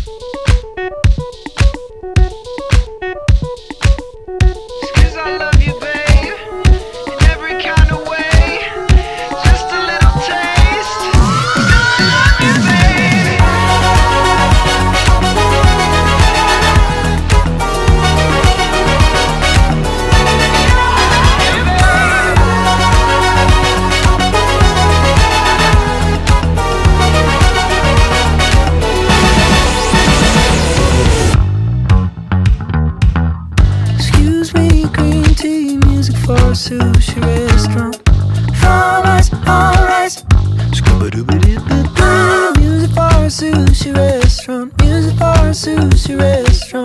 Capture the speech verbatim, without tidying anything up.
For a sushi restaurant, fried rice, all rice. Scuba-dooba-doo-ba-doo. Music for a sushi restaurant, music for a sushi restaurant.